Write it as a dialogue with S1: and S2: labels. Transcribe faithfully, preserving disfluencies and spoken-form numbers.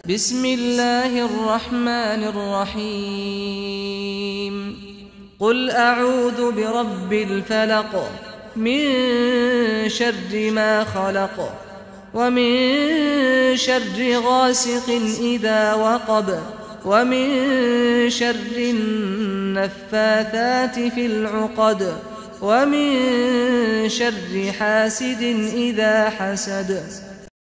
S1: بسم الله الرحمن الرحيم قل أعوذ برب الفلق من شر ما خلق ومن شر غاسق إذا وقب ومن شر النفاثات في العقد ومن شر حاسد إذا حسد